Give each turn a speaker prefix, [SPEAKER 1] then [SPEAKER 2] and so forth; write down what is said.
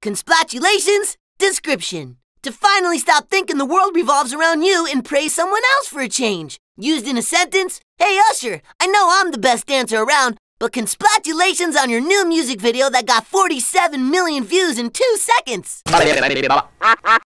[SPEAKER 1] Consplaatulations, description. To finally stop thinking the world revolves around you and praise someone else for a change. Used in a sentence, hey Usher, I know I'm the best dancer around, but Consplaatulations on your new music video that got 47 million views in 2 seconds.